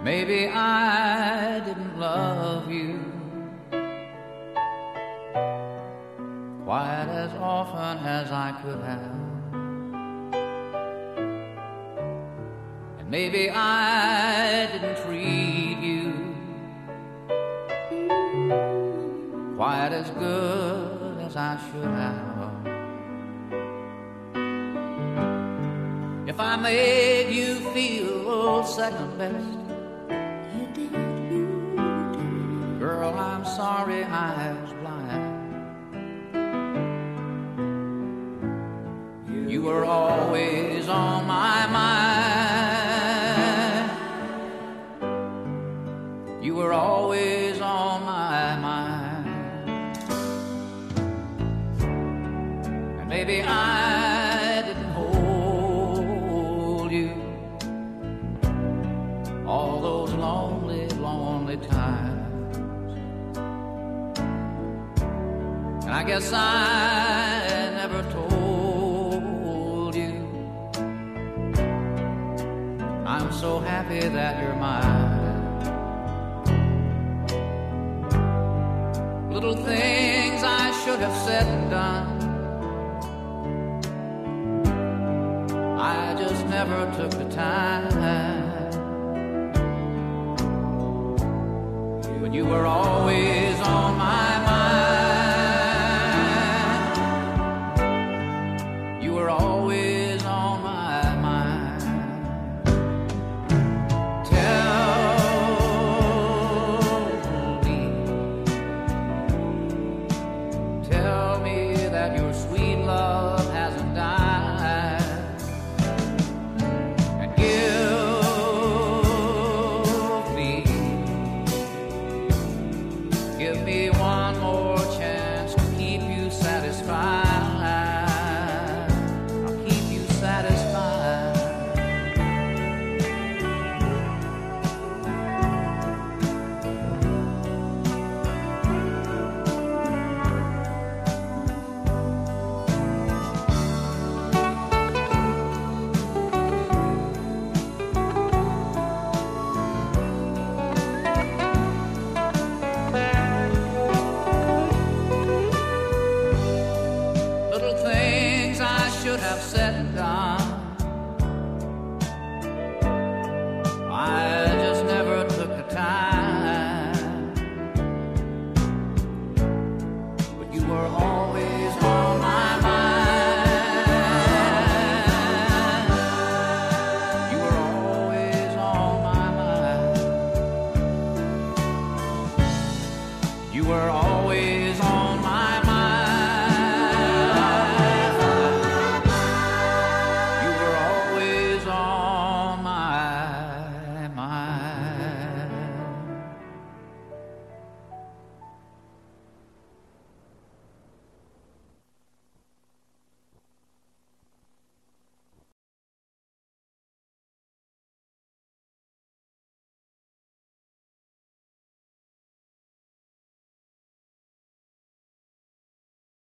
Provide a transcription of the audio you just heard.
Maybe I didn't love you quite as often as I could have. And maybe I didn't treat you quite as good as I should have. If I made you feel second best, girl, I'm sorry I was blind. You were always on my mind. You were always on my mind. And maybe I didn't hold you all those lonely, lonely times. And I guess I never told you I'm so happy that you're mine. Little things I should have said and done, I just never took the time. But you were always on my mind. Always on my mind. Tell me that your sweet love hasn't died, and give me one more chance to keep you satisfied. Should have said and done, I just never took the time. But you were always on my mind. You were always on my mind. You were always